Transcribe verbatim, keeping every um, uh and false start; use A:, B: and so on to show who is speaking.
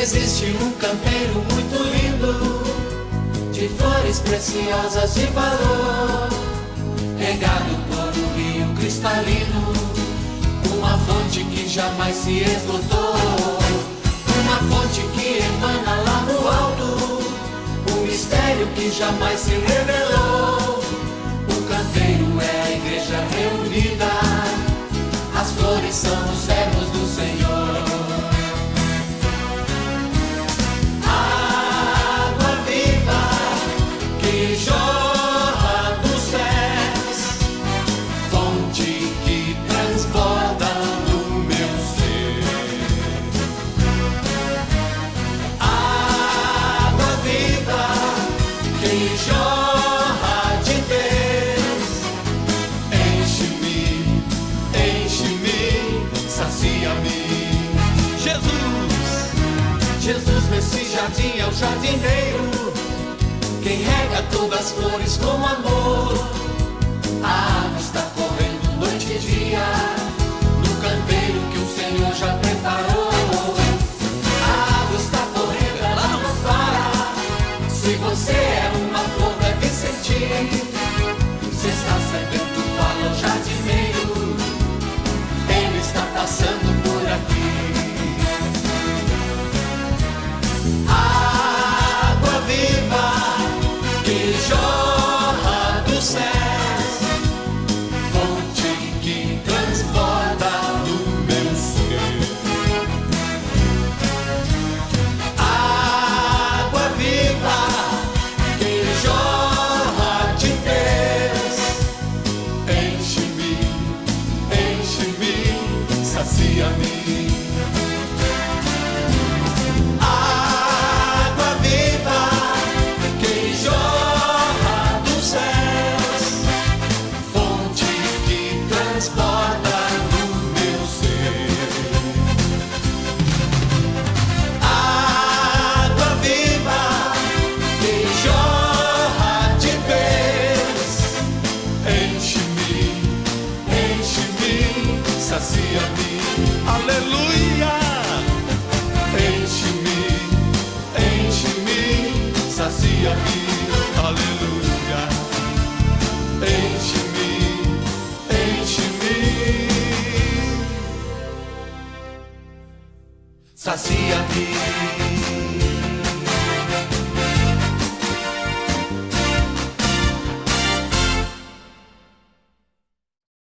A: Existe um canteiro muito lindo, de flores preciosas de valor, regado por um rio cristalino, uma fonte que jamais se esgotou, uma fonte que emana lá no alto, um mistério que jamais se revelou. O canteiro é a igreja reunida, as flores são os servos do Senhor. Jorra dos céus, fonte que transborda no meu ser. Água viva que jorra de Deus, enche-me, enche-me, sacia-me. Jesus, Jesus nesse jardim é o jardineiro, quem rega todas as flores com amor. A água está correndo noite e dia, no canteiro que o Senhor já preparou. A água está correndo, ela não para. Se você é uma flor, deve sentir. Se está sedento, fala ao jardineiro, ele está passando por aqui. Água viva que jorra dos céus, fonte que transborda no meu ser. Água viva que jorra de Deus, enche-me, enche-me, sacia-me. Sacia-me.